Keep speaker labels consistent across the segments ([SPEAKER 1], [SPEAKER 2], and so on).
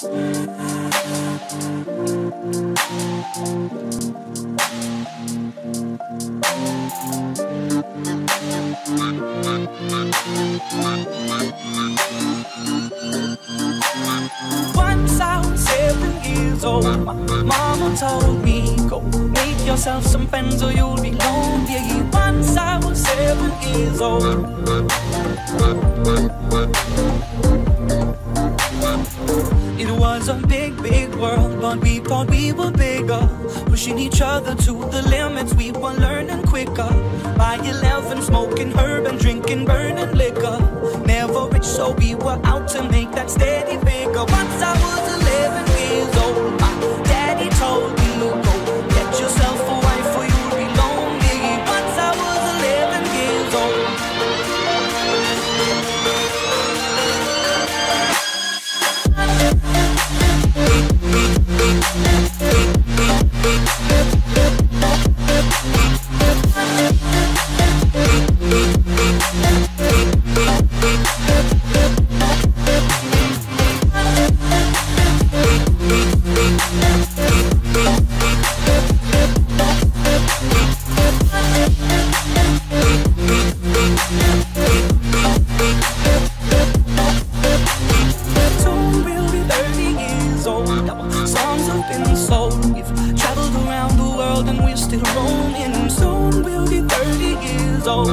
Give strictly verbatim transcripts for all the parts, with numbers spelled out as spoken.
[SPEAKER 1] Once I was seven years old, my mama told me, go make yourself some friends or you'll be lonely. Once I was seven years old. It was a big, big world, but we thought we were bigger, pushing each other to the limits. We were learning quicker. By eleven, smoking herb and drinking burning liquor. Never rich, so we were out to make that steady figure. Once I was eleven years old, my daddy told me, go get yourself a wife or you'll be lonely. Once I was eleven years old. Songs have been sold. We've traveled around the world and we're still roaming. Soon we'll be thirty years old.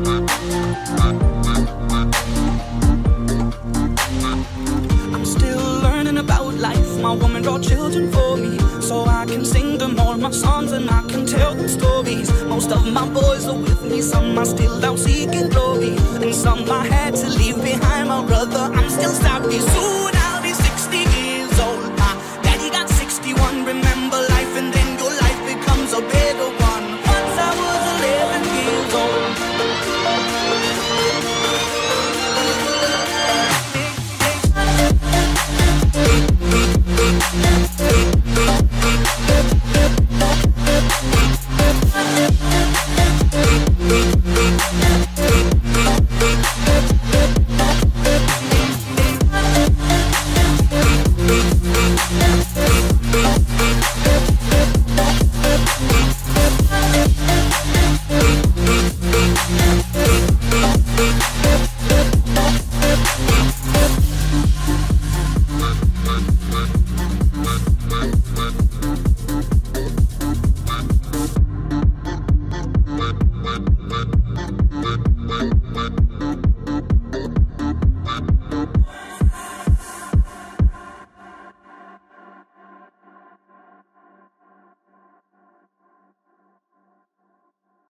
[SPEAKER 1] I'm still learning about life. My woman brought children for me, so I can sing them all my songs and I can tell them stories. Most of my boys are with me, some are still out seeking glory, and some I had to leave behind. My brother, I'm still sorry. Soon